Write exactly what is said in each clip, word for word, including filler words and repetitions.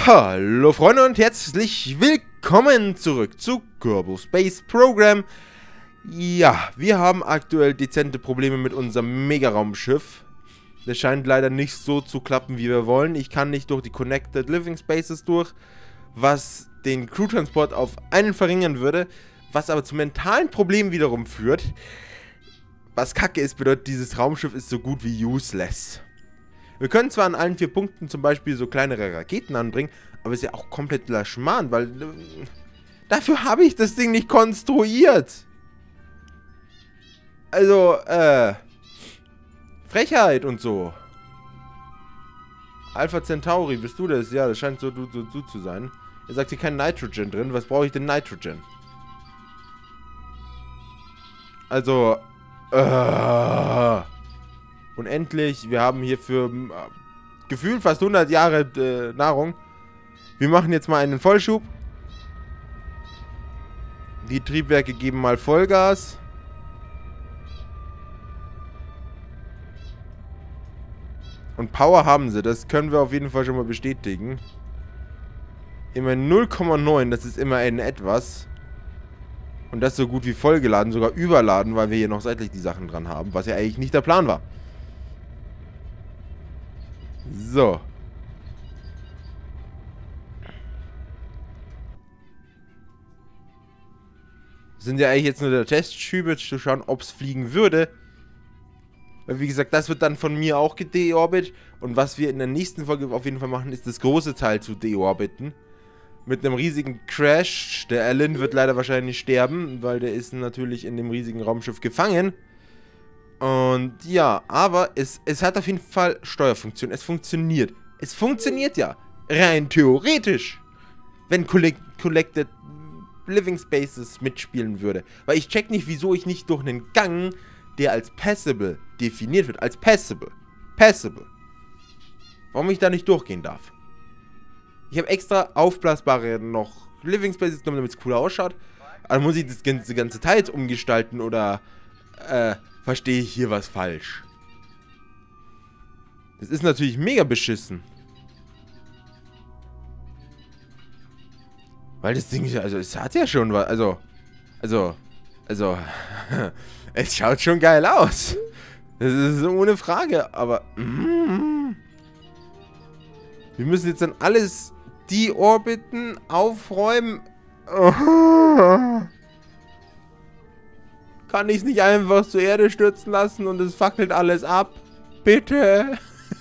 Hallo Freunde und herzlich willkommen zurück zu Kerbal Space Program. Ja, wir haben aktuell dezente Probleme mit unserem Megaraumschiff. Das scheint leider nicht so zu klappen, wie wir wollen. Ich kann nicht durch die Connected Living Spaces durch, was den Crew-Transport auf einen verringern würde, was aber zu mentalen Problemen wiederum führt. Was kacke ist, bedeutet, dieses Raumschiff ist so gut wie useless. Wir können zwar an allen vier Punkten zum Beispiel so kleinere Raketen anbringen, aber ist ja auch komplett Schmarrn, weil äh, dafür habe ich das Ding nicht konstruiert. Also, äh, Frechheit und so. Alpha Centauri, bist du das? Ja, das scheint so du, so, so zu sein. Ihr sagt hier kein Nitrogen drin. Was brauche ich denn Nitrogen? Also, äh... Und endlich, wir haben hier für äh, gefühlt fast hundert Jahre äh, Nahrung. Wir machen jetzt mal einen Vollschub. Die Triebwerke geben mal Vollgas. Und Power haben sie, das können wir auf jeden Fall schon mal bestätigen. Immerhin null Komma neun, das ist immerhin etwas. Und das so gut wie vollgeladen, sogar überladen, weil wir hier noch seitlich die Sachen dran haben, was ja eigentlich nicht der Plan war. So. Das sind ja eigentlich jetzt nur der Testschübe, zu schauen, ob es fliegen würde. Weil wie gesagt, das wird dann von mir auch gedeorbit. Und was wir in der nächsten Folge auf jeden Fall machen, ist das große Teil zu deorbiten. Mit einem riesigen Crash. Der Alan wird leider wahrscheinlich sterben, weil der ist natürlich in dem riesigen Raumschiff gefangen. Und ja, aber es, es hat auf jeden Fall Steuerfunktion. Es funktioniert. Es funktioniert ja. Rein theoretisch. Wenn Collect Collected Living Spaces mitspielen würde. Weil ich check nicht, wieso ich nicht durch einen Gang, der als Passable definiert wird. Als Passable. Passable. Warum ich da nicht durchgehen darf. Ich habe extra aufblasbare noch Living Spaces genommen, damit es cooler ausschaut. Aber muss ich das ganze, ganze Teil jetzt umgestalten oder äh, verstehe ich hier was falsch? Das ist natürlich mega beschissen. Weil das Ding, also es hat ja schon was, also, also, also, es schaut schon geil aus. Das ist ohne Frage, aber, mm, wir müssen jetzt dann alles deorbiten, aufräumen. Kann ich es nicht einfach zur Erde stürzen lassen und es fackelt alles ab? Bitte?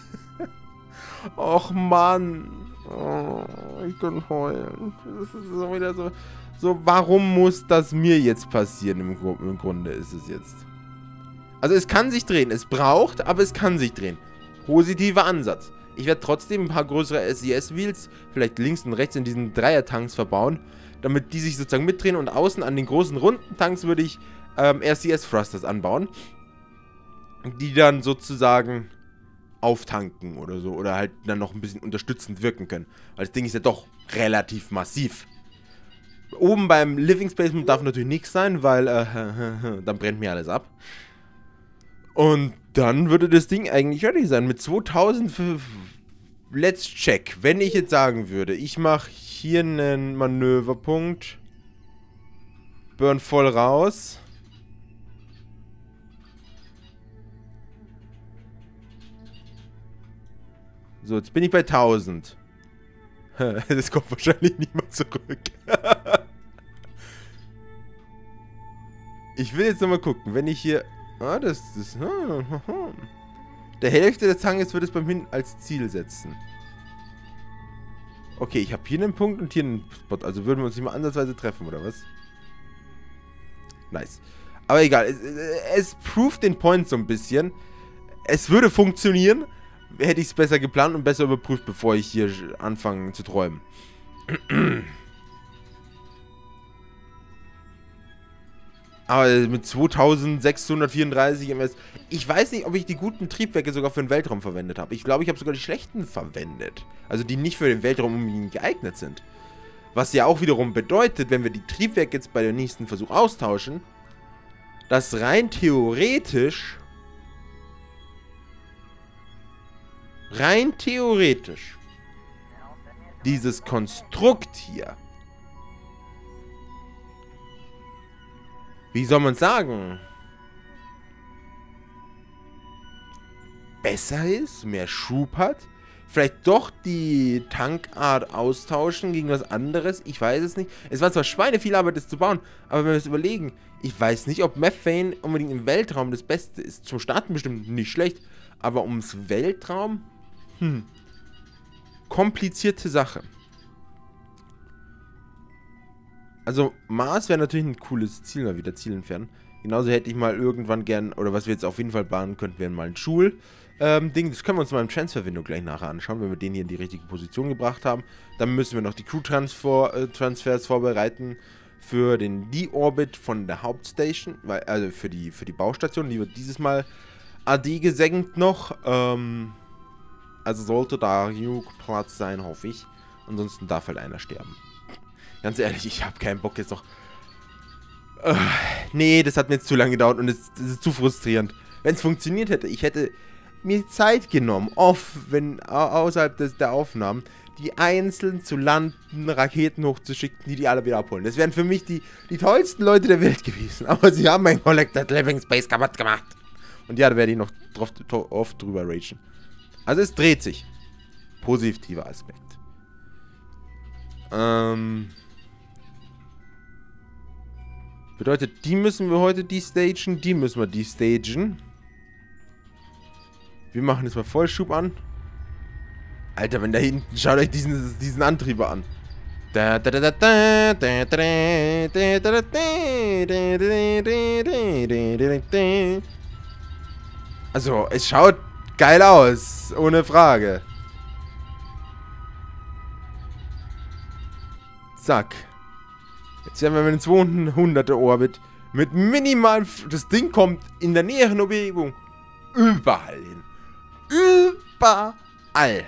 Och Mann. Oh, ich kann heulen. Das ist so wieder so, so, warum muss das mir jetzt passieren? Im, Im Grunde ist es jetzt. Also es kann sich drehen. Es braucht, aber es kann sich drehen. Positiver Ansatz. Ich werde trotzdem ein paar größere S E S-Wheels, vielleicht links und rechts in diesen Dreier-Tanks verbauen, damit die sich sozusagen mitdrehen und außen an den großen runden Tanks würde ich ähm, R C S-Thrusters anbauen, die dann sozusagen auftanken oder so, oder halt dann noch ein bisschen unterstützend wirken können, weil das Ding ist ja doch relativ massiv. Oben beim Living Space darf natürlich nichts sein, weil äh, dann brennt mir alles ab. Und dann würde das Ding eigentlich fertig sein. Mit zweitausend... Let's check. Wenn ich jetzt sagen würde, ich mache hier einen Manöverpunkt. Burn voll raus. So, jetzt bin ich bei tausend. Das kommt wahrscheinlich nicht mehr zurück. Ich will jetzt nochmal gucken. Wenn ich hier... Ah, das ist... Der Hälfte des Tanges wird es beim Hin als Ziel setzen. Okay, ich habe hier einen Punkt und hier einen Spot. Also würden wir uns nicht mal ansatzweise treffen, oder was? Nice. Aber egal. Es, es proved den Point so ein bisschen. Es würde funktionieren. Hätte ich es besser geplant und besser überprüft, bevor ich hier anfange zu träumen. Aber mit zweitausendsechshundertvierunddreißig M S. Ich weiß nicht, ob ich die guten Triebwerke sogar für den Weltraum verwendet habe. Ich glaube, ich habe sogar die schlechten verwendet. Also die nicht für den Weltraum unbedingt geeignet sind. Was ja auch wiederum bedeutet, wenn wir die Triebwerke jetzt bei dem nächsten Versuch austauschen, dass rein theoretisch rein theoretisch dieses Konstrukt hier, wie soll man sagen, besser ist, mehr Schub hat, vielleicht doch die Tankart austauschen gegen was anderes, ich weiß es nicht. Es war zwar Schweine viel Arbeit, das zu bauen, aber wenn wir es überlegen, ich weiß nicht, ob Methane unbedingt im Weltraum das Beste ist. Zum Starten bestimmt nicht schlecht, aber ums Weltraum, hm, komplizierte Sache. Also Mars wäre natürlich ein cooles Ziel, mal wieder Ziel entfernen. Genauso hätte ich mal irgendwann gern, oder was wir jetzt auf jeden Fall bauen könnten, wäre mal ein Schul- Ähm, Ding, das können wir uns mal im Transfer-Window gleich nachher anschauen, wenn wir den hier in die richtige Position gebracht haben. Dann müssen wir noch die Crew-Transfers äh, vorbereiten für den D-Orbit von der Hauptstation, weil, also für die, für die Baustation, die wird dieses Mal A D gesenkt noch. Ähm, also sollte da genug Platz sein, hoffe ich. Ansonsten darf halt einer sterben. Ganz ehrlich, ich habe keinen Bock jetzt noch... Uh, nee, das hat mir jetzt zu lange gedauert und das, das ist zu frustrierend. Wenn es funktioniert hätte, ich hätte mir Zeit genommen, off, wenn außerhalb des, der Aufnahmen, die einzeln zu landen, Raketen hochzuschicken, die die alle wieder abholen. Das wären für mich die, die tollsten Leute der Welt gewesen. Aber sie haben mein Collected Living Space kaputt gemacht. Und ja, da werde ich noch drauf, oft drüber ragen. Also es dreht sich. Positiver Aspekt. Ähm... Bedeutet, die müssen wir heute destagen, die müssen wir destagen. Wir machen jetzt mal Vollschub an. Alter, wenn da hinten, schaut euch diesen, diesen Antrieber an. Also, es schaut geil aus, ohne Frage. Zack. Jetzt haben wir einen zweihunderter Orbit mit minimal... Das Ding kommt in der näheren Umgebung überall hin. Überall.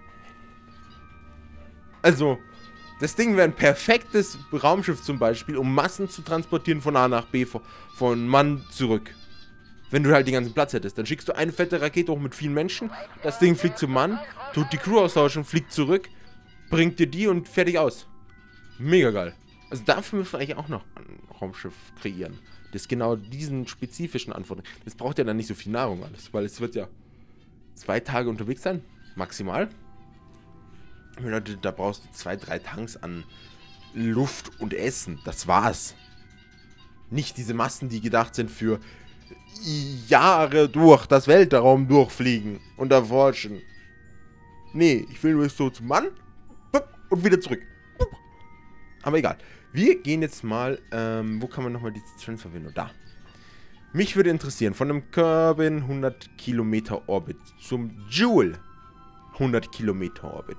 Also, das Ding wäre ein perfektes Raumschiff zum Beispiel, um Massen zu transportieren von A nach B, von Mann zurück. Wenn du halt den ganzen Platz hättest. Dann schickst du eine fette Rakete hoch mit vielen Menschen, das Ding fliegt zum Mann, tut die Crew austauschen, fliegt zurück, bringt dir die und fertig aus. Mega geil. Also dafür müssen wir eigentlich auch noch ein Raumschiff kreieren. Das genau diesen spezifischen Anforderungen. Das braucht ja dann nicht so viel Nahrung alles, weil es wird ja zwei Tage unterwegs sein, maximal. Leute, da brauchst du zwei, drei Tanks an Luft und Essen. Das war's. Nicht diese Massen, die gedacht sind für Jahre durch das Weltraum durchfliegen und erforschen. Nee, ich will nur so zum Mann und wieder zurück. Aber egal. Wir gehen jetzt mal, ähm, wo kann man nochmal die Transfer-Window? Da. Mich würde interessieren, von einem Kerbin hundert Kilometer Orbit zum Joule hundert Kilometer Orbit.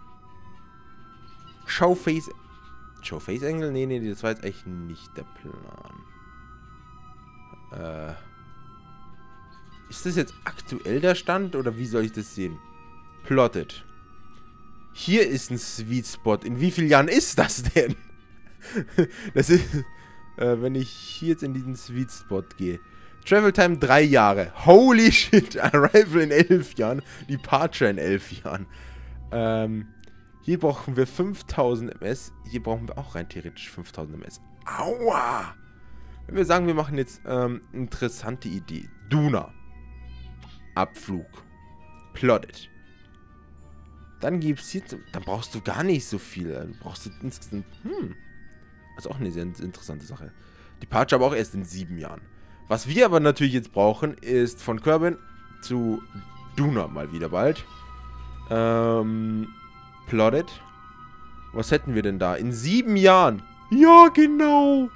Showface... Showface Angle? Nee, nee, das war jetzt echt nicht der Plan. Äh... Ist das jetzt aktuell der Stand, oder wie soll ich das sehen? Plotted. Hier ist ein Sweet Spot. In wie vielen Jahren ist das denn? Das ist, äh, wenn ich hier jetzt in diesen Sweet Spot gehe. Travel Time drei Jahre. Holy shit. Arrival in elf Jahren. Departure in elf Jahren. Ähm, hier brauchen wir fünftausend M S. Hier brauchen wir auch rein theoretisch fünftausend M S. Aua! Wenn wir sagen, wir machen jetzt ähm, interessante Idee. Duna. Abflug. Plotted. Dann gibt's hier, dann brauchst du gar nicht so viel. Dann brauchst du insgesamt, hm, das ist auch eine sehr interessante Sache. Departure aber auch erst in sieben Jahren. Was wir aber natürlich jetzt brauchen, ist von Kerbin zu Duna mal wieder bald. Ähm, Plotted. Was hätten wir denn da? In sieben Jahren. Ja, genau.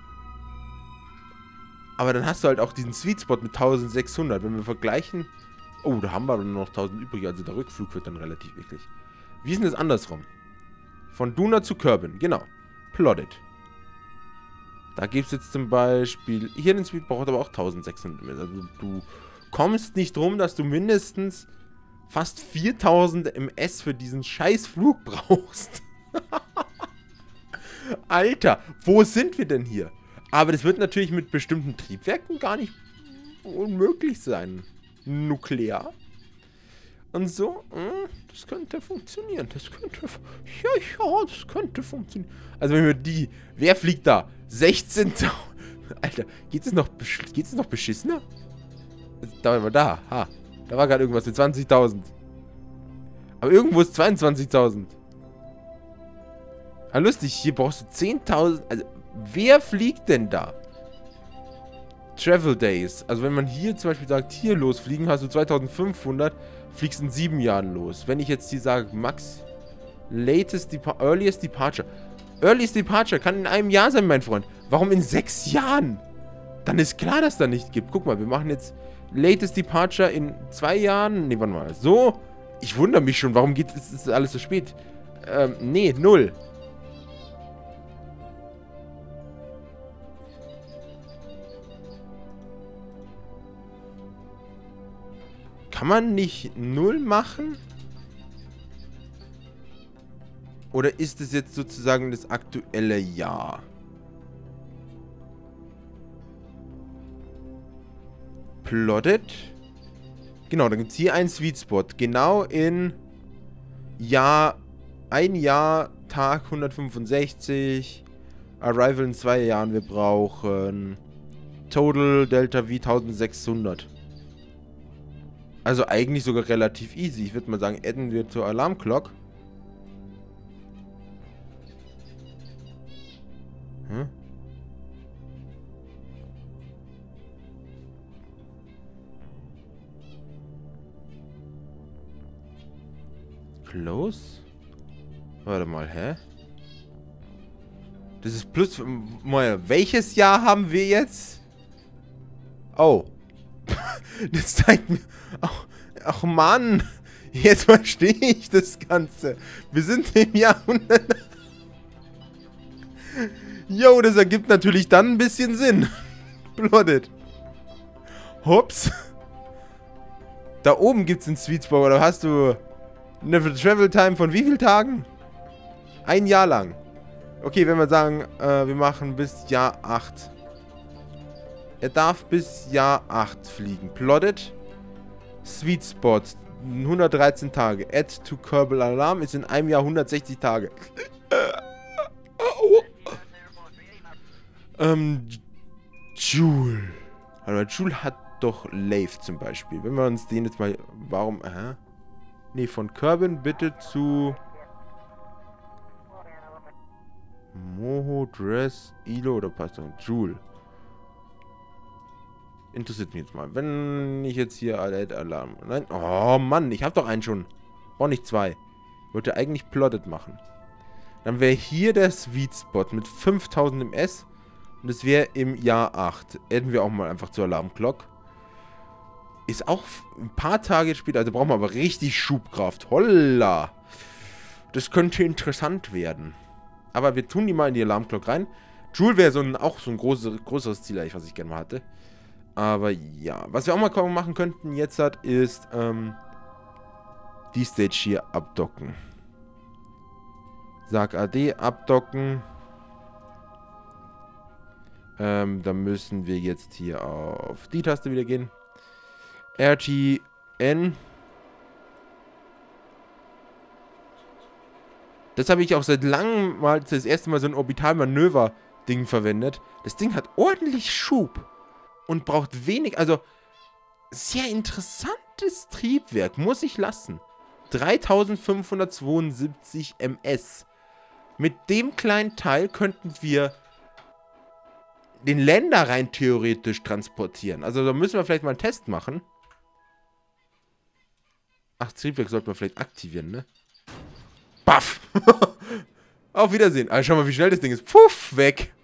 Aber dann hast du halt auch diesen Sweet Spot mit eintausendsechshundert. Wenn wir vergleichen, oh, da haben wir dann noch tausend übrig. Also der Rückflug wird dann relativ eklig. Wie ist denn das andersrum? Von Duna zu Kerbin, genau. Plotted. Da gibt es jetzt zum Beispiel... Hier den Speed braucht aber auch eintausendsechshundert. Also du kommst nicht drum, dass du mindestens fast viertausend M S für diesen scheiß Flug brauchst. Alter, wo sind wir denn hier? Aber das wird natürlich mit bestimmten Triebwerken gar nicht unmöglich sein. Nuklear. Und so, mh, das könnte funktionieren. Das könnte, ja, ja, das könnte funktionieren. Also wenn wir die, wer fliegt da? sechzehntausend. Alter, geht es noch, geht's noch beschissener? Da war mal da, ha. Da war gerade irgendwas mit zwanzigtausend. Aber irgendwo ist zweiundzwanzigtausend. Ah, lustig, hier brauchst du zehntausend. Also, wer fliegt denn da? Travel Days. Also, wenn man hier zum Beispiel sagt, hier losfliegen, hast du zweitausendfünfhundert, fliegst in sieben Jahren los. Wenn ich jetzt hier sage, Max, latest Depar earliest Departure. Earliest Departure kann in einem Jahr sein, mein Freund. Warum in sechs Jahren? Dann ist klar, dass da nicht gibt. Guck mal, wir machen jetzt latest Departure in zwei Jahren. Ne, warte mal. So. Ich wundere mich schon, warum geht es ist alles so spät? Ähm, nee, null. Kann man nicht null machen? Oder ist es jetzt sozusagen das aktuelle Jahr? Plotted. Genau, dann gibt es hier einen Sweet Spot. Genau in Jahr, ein Jahr, Tag hundertfünfundsechzig. Arrival in zwei Jahren. Wir brauchen Total Delta V eintausendsechshundert. Also eigentlich sogar relativ easy. Ich würde mal sagen, adden wir zur Alarmclock. Hm? Close? Warte mal, hä? Das ist plus... Mal, welches Jahr haben wir jetzt? Oh. Das zeigt mir... Ach, ach Mann. Jetzt verstehe ich das Ganze. Wir sind im Jahrhundert... Jo, das ergibt natürlich dann ein bisschen Sinn. Plotted. Hops. Da oben gibt es einen Sweet Spot, oder hast du eine Travel Time von wie vielen Tagen? Ein Jahr lang. Okay, wenn wir sagen, äh, wir machen bis Jahr acht. Er darf bis Jahr acht fliegen. Plotted. Sweet Spot. hundertdreizehn Tage. Add to Kerbal Alarm ist in einem Jahr hundertsechzig Tage. ähm, Joule. Aber Joule hat doch Leif zum Beispiel. Wenn wir uns den jetzt mal... Warum... Hä? Nee, von Kerbin bitte zu... Moho, Dress, Ilo oder passt doch Joule. Interessiert mich jetzt mal. Wenn ich jetzt hier Alert Alarm... Nein. Oh Mann, ich habe doch einen schon. Brauche nicht zwei. Ich wollte eigentlich Plotted machen. Dann wäre hier der Sweet Spot mit fünftausend M S. Und das wäre im Jahr acht. Adden wir auch mal einfach zur Alarmclock. Ist auch ein paar Tage später. Also brauchen wir aber richtig Schubkraft. Holla. Das könnte interessant werden. Aber wir tun die mal in die Alarmclock rein. Joule wäre so ein, auch so ein großes, größeres Ziel, was ich gerne mal hatte. Aber ja. Was wir auch mal machen könnten jetzt hat, ist ähm, die Stage hier abdocken. Sag A D, abdocken. Ähm, dann müssen wir jetzt hier auf die Taste wieder gehen. R T N. Das habe ich auch seit langem mal das erste Mal so ein Orbitalmanöver-Ding verwendet. Das Ding hat ordentlich Schub. Und braucht wenig, also sehr interessantes Triebwerk, muss ich lassen. dreitausendfünfhundertzweiundsiebzig M S. Mit dem kleinen Teil könnten wir den Länder rein theoretisch transportieren. Also da müssen wir vielleicht mal einen Test machen. Ach, das Triebwerk sollten wir vielleicht aktivieren, ne? Baff! Auf Wiedersehen. Also schau mal, wie schnell das Ding ist. Puff, weg.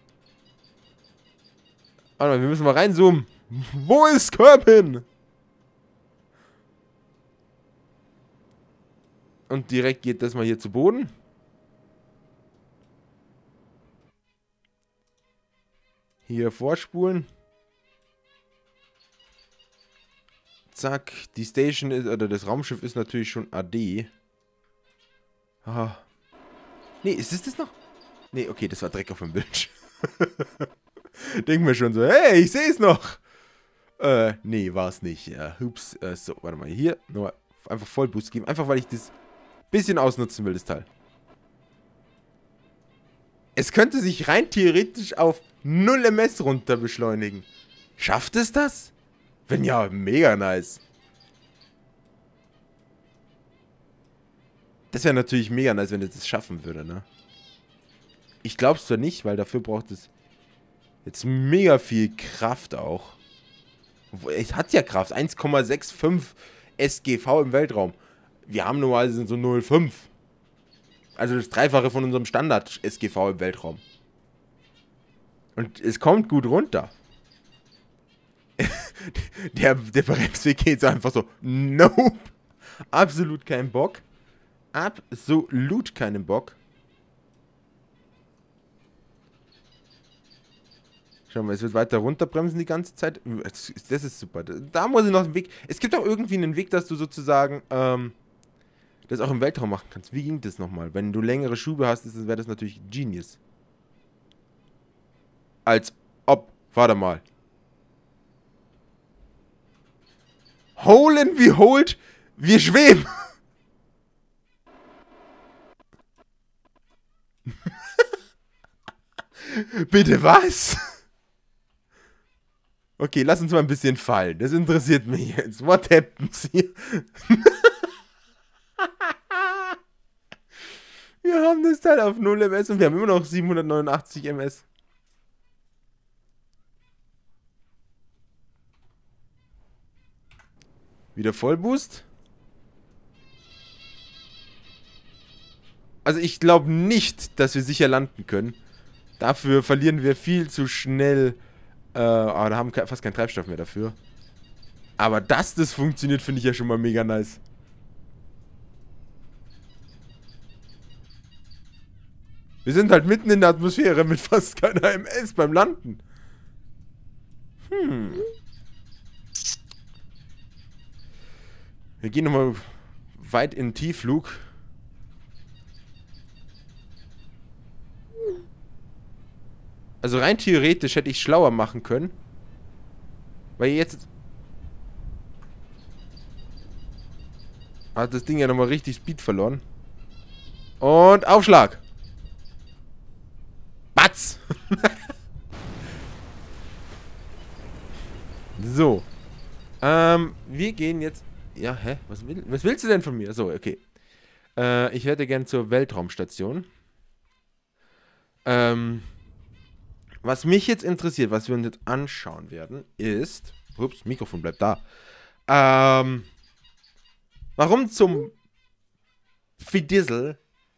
Warte mal, wir müssen mal reinzoomen. Wo ist Kerbin? Und direkt geht das mal hier zu Boden. Hier vorspulen. Zack. Die Station ist, oder das Raumschiff ist natürlich schon A D. Ah. Nee, ist es das noch? Nee, okay, das war Dreck auf dem Bildschirm. Denken wir schon so, hey, ich sehe es noch. Äh, nee, war es nicht. Ja, hups. Äh, so, warte mal, hier. Nur einfach Vollboost geben. Einfach, weil ich das bisschen ausnutzen will, das Teil. Es könnte sich rein theoretisch auf null Meter runter beschleunigen. Schafft es das? Wenn ja, mega nice. Das wäre natürlich mega nice, wenn es das schaffen würde, ne? Ich glaube es zwar nicht, weil dafür braucht es jetzt mega viel Kraft auch. Es hat ja Kraft. eins Komma fünfundsechzig S G V im Weltraum. Wir haben normalerweise so null Komma fünf. Also das Dreifache von unserem Standard S G V im Weltraum. Und es kommt gut runter. der, der Bremsweg geht so einfach so. Nope. Absolut kein Bock. Absolut keinen Bock. Schau mal, es wird weiter runterbremsen die ganze Zeit. Das ist super. Da muss ich noch einen Weg. Es gibt auch irgendwie einen Weg, dass du sozusagen ähm, das auch im Weltraum machen kannst. Wie ging das nochmal? Wenn du längere Schube hast, wäre das natürlich genius. Als ob. Warte mal. Holen wie holt, wir schweben. Bitte was? Okay, lass uns mal ein bisschen fallen. Das interessiert mich jetzt. What happens hier? Wir haben das Teil auf null Meter und wir haben immer noch siebenhundertneunundachtzig Meter. Wieder Vollboost. Also ich glaube nicht, dass wir sicher landen können. Dafür verlieren wir viel zu schnell. Äh, aber da haben wir fast keinen Treibstoff mehr dafür. Aber dass das funktioniert, finde ich ja schon mal mega nice. Wir sind halt mitten in der Atmosphäre mit fast keiner M S beim Landen. Hm. Wir gehen nochmal weit in den Tiefflug. Also rein theoretisch hätte ich schlauer machen können. Weil jetzt hat das Ding ja nochmal richtig Speed verloren. Und Aufschlag. Batz. So. Ähm, wir gehen jetzt... Ja, hä? Was, will, was willst du denn von mir? So, okay. Äh, ich hätte gern zur Weltraumstation. Ähm... Was mich jetzt interessiert, was wir uns jetzt anschauen werden, ist... Ups, Mikrofon bleibt da. Ähm... Warum zum... Fidissel...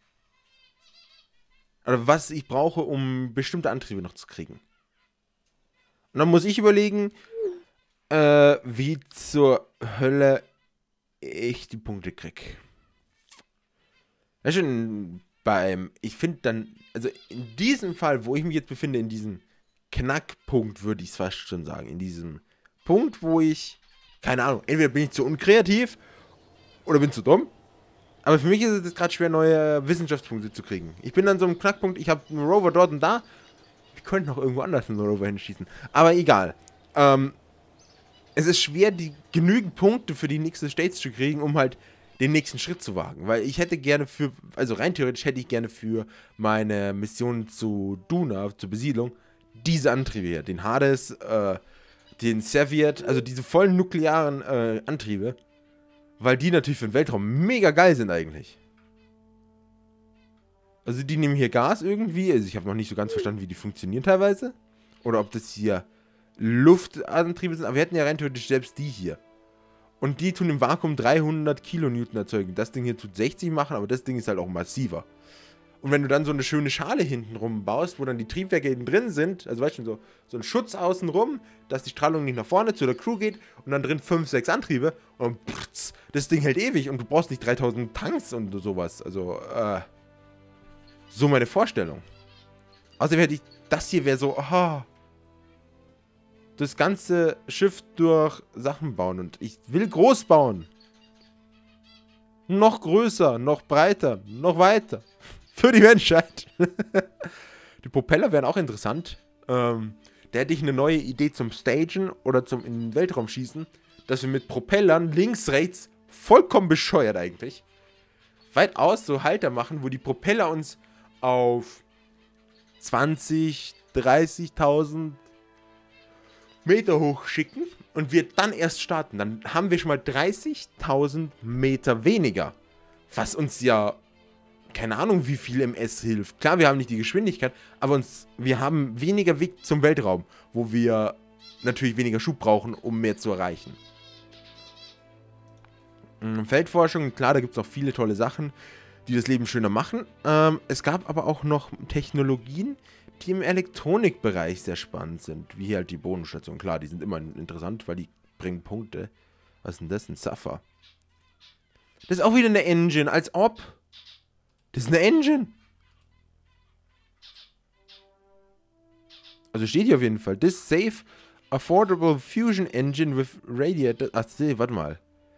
Oder was ich brauche, um bestimmte Antriebe noch zu kriegen. Und dann muss ich überlegen, äh, wie zur Hölle ich die Punkte krieg. Ja, schon beim... Ich finde dann... Also in diesem Fall, wo ich mich jetzt befinde, in diesem Knackpunkt, würde ich es fast schon sagen. In diesem Punkt, wo ich... Keine Ahnung, entweder bin ich zu unkreativ oder bin zu dumm. Aber für mich ist es gerade schwer, neue Wissenschaftspunkte zu kriegen. Ich bin an so einem Knackpunkt, ich habe einen Rover dort und da. Ich könnte noch irgendwo anders einen Rover hinschießen. Aber egal. Ähm, es ist schwer, die genügend Punkte für die nächste Stage zu kriegen, um halt den nächsten Schritt zu wagen. Weil ich hätte gerne für, also rein theoretisch hätte ich gerne für meine Mission zu Duna, zur Besiedlung, diese Antriebe hier. Den Hades, äh, den Serviet, also diese vollen nuklearen äh, Antriebe. Weil die natürlich für den Weltraum mega geil sind eigentlich. Also die nehmen hier Gas irgendwie. Also ich habe noch nicht so ganz verstanden, wie die funktionieren teilweise. Oder ob das hier Luftantriebe sind. Aber wir hätten ja rein theoretisch selbst die hier. Und die tun im Vakuum dreihundert Kilonewton erzeugen. Das Ding hier tut sechzig machen, aber das Ding ist halt auch massiver. Und wenn du dann so eine schöne Schale hinten rum baust, wo dann die Triebwerke hinten drin sind, also weißt du, so, so ein Schutz außen rum, dass die Strahlung nicht nach vorne zu der Crew geht und dann drin fünf, sechs Antriebe und pff, das Ding hält ewig und du brauchst nicht dreitausend Tanks und sowas. Also, äh, so meine Vorstellung. Außerdem hätte ich, das hier wäre so, aha, das ganze Schiff durch Sachen bauen und ich will groß bauen. Noch größer, noch breiter, noch weiter. Für die Menschheit. Die Propeller wären auch interessant. Ähm, da hätte ich eine neue Idee zum Stagen oder zum in den Weltraum schießen, dass wir mit Propellern links, rechts vollkommen bescheuert eigentlich. Weitaus so Halter machen, wo die Propeller uns auf zwanzig, dreißigtausend Meter hoch schicken und wir dann erst starten. Dann haben wir schon mal dreißigtausend Meter weniger. Was uns ja, keine Ahnung, wie viel M S hilft. Klar, wir haben nicht die Geschwindigkeit, aber uns, wir haben weniger Weg zum Weltraum, wo wir natürlich weniger Schub brauchen, um mehr zu erreichen. Feldforschung, klar, da gibt es auch viele tolle Sachen, die das Leben schöner machen. Ähm, es gab aber auch noch Technologien, die im Elektronikbereich sehr spannend sind. Wie hier halt die Bodenstation. Klar, die sind immer interessant, weil die bringen Punkte. Was ist denn das? Ein Suffer. Das ist auch wieder eine Engine, als ob. Das ist eine Engine. Also steht hier auf jeden Fall. This safe, affordable fusion engine with radiator... Ach, nee, warte mal.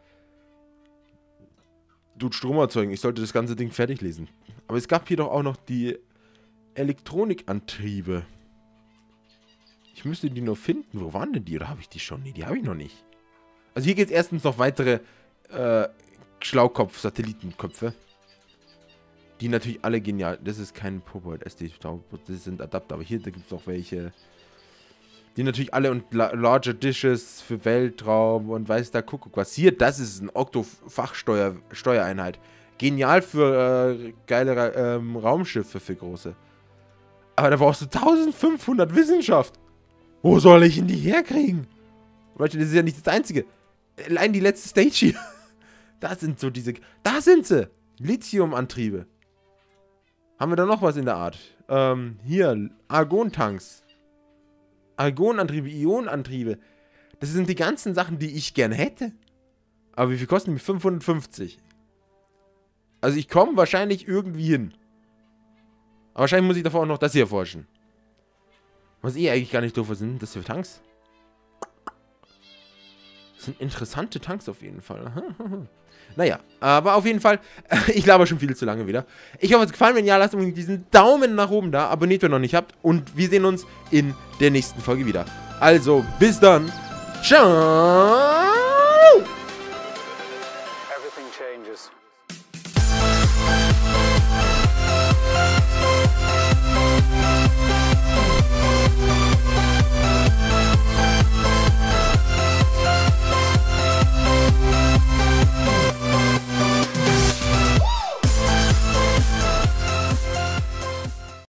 Tut Strom erzeugen. Ich sollte das ganze Ding fertig lesen. Aber es gab hier doch auch noch die Elektronikantriebe. Ich müsste die nur finden. Wo waren denn die? Oder habe ich die schon? Nee, die habe ich noch nicht. Also hier geht es erstens noch weitere äh, Schlaukopf-Satellitenköpfe. Die natürlich alle genial. Das ist kein Popoid S D. Das sind Adapter. Aber hier gibt es auch welche. Die natürlich alle und la Larger Dishes für Weltraum und weiß da Kuckuck was. Hier, das ist ein Octo-Fachsteuereinheit. Genial für äh, geile ähm, Raumschiffe für große. Aber da brauchst du eintausendfünfhundert Wissenschaft. Wo soll ich denn die herkriegen? Leute, das ist ja nicht das Einzige. Allein die letzte Stage hier. Da sind so diese... Da sind sie! Lithium-Antriebe. Haben wir da noch was in der Art? Ähm, hier, Argon-Tanks. Argonantriebe, Ionenantriebe. Das sind die ganzen Sachen, die ich gerne hätte. Aber wie viel kosten die? fünfhundertfünfzig. Also ich komme wahrscheinlich irgendwie hin. Aber wahrscheinlich muss ich davor auch noch das hier erforschen. Was eh eigentlich gar nicht doof sind, das für Tanks. Das sind interessante Tanks auf jeden Fall. Naja, aber auf jeden Fall, ich laber schon viel zu lange wieder. Ich hoffe, es hat gefallen. Wenn ja, lasst unbedingt diesen Daumen nach oben da. Abonniert, wenn ihr noch nicht habt. Und wir sehen uns in der nächsten Folge wieder. Also, bis dann. Ciao.